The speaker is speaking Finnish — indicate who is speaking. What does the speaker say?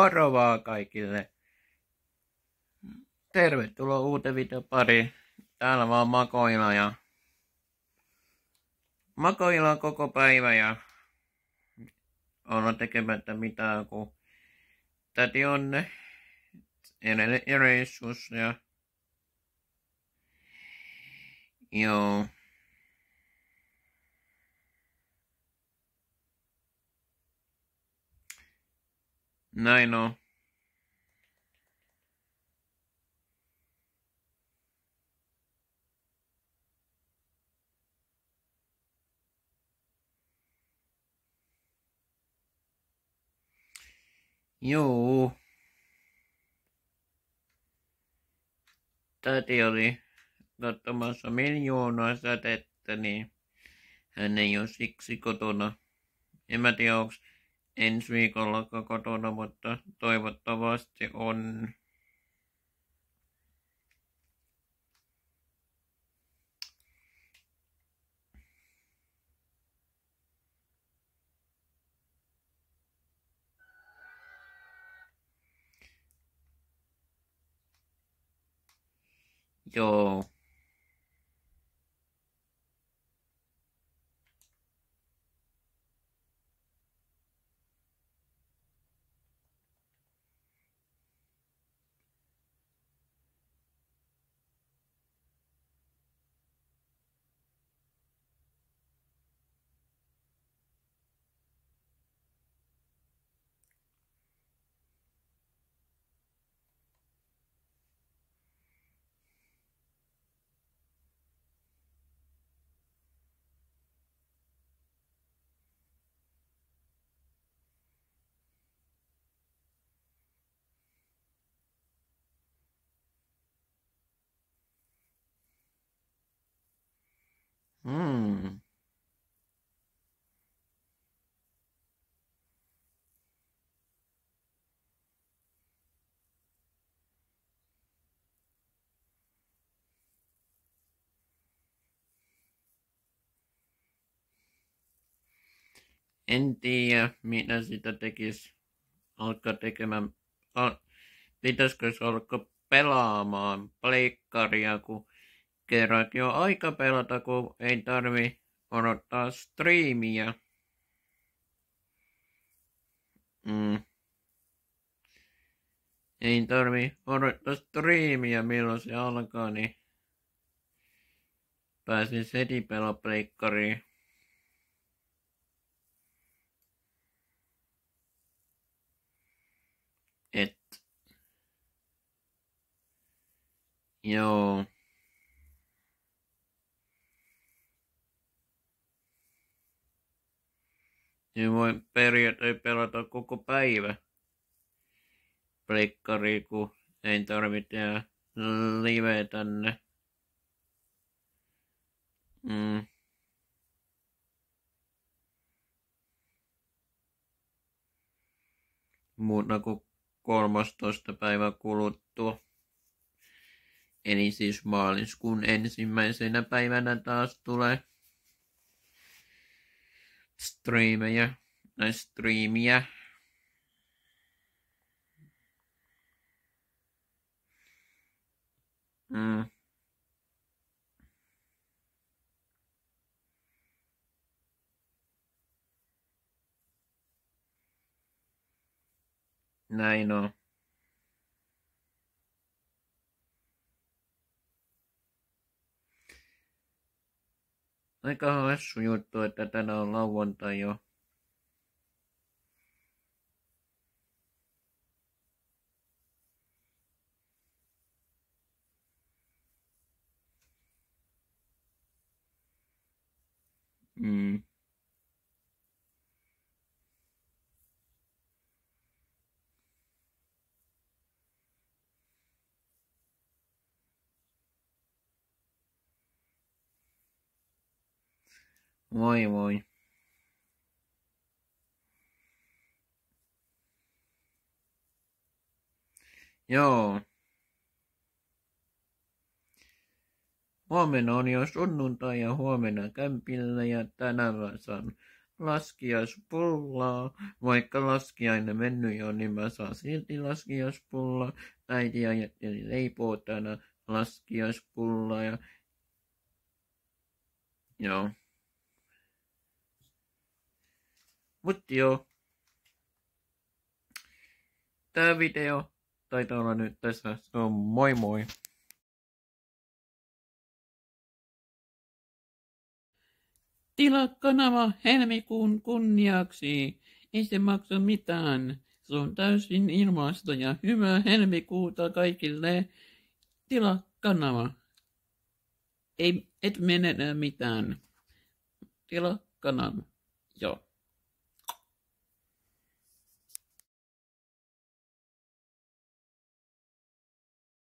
Speaker 1: Moro vaan kaikille. Tervetuloa uuteen videon pariin. Täällä vaan makoillaan koko päivä ja ollaan tekemättä mitään, kun täti on reissus ja joo. Näin on. Juu. Täti oli katsomassa miljoonaa sätettä, niin hän ei ole siksi kotona. En mä tiedä, onko ensi viikollakaan kotona, mutta toivottavasti on. Joo. En tiedä, mitä sitä tekisi alkaa tekemään. Pitäisikö se alkaa pelaamaan pleikkaria, kun kerrankin on aika pelata, kun ei tarvi odottaa striimiä. Ei tarvi odottaa striimiä, milloin se alkaa, niin pääsin heti pelaa pleikkariin. Joo. Niin voi periaatteessa pelata koko päivä pleikkariin, kun ei tarvitse tehdä live tänne. Muuta kuin 13. päivä kuluttua. Eli siis maaliskuun 1. päivänä taas tulee striimiä. Näin on. Aika hassu juttu, että tänään on lauantai jo. Voi. Joo. Huomenna on jo sunnuntai ja huomenna kämpillä ja tänään saan laskiaispullaa. Vaikka laskiainen mennyt jo, niin mä saan silti laskiaispullaa. Äiti ajatteli leipoo tänään laskiaispullaa ja joo. Mut joo. Tää video taitaa olla nyt tässä. Se on moi moi.
Speaker 2: Tilaa kanava helmikuun kunniaksi. Ei se maksa mitään. Se on täysin ilmaista ja hyvää helmikuuta kaikille. Tilaa kanava. Ei, et menetä mitään. Tilaa kanava. Joo.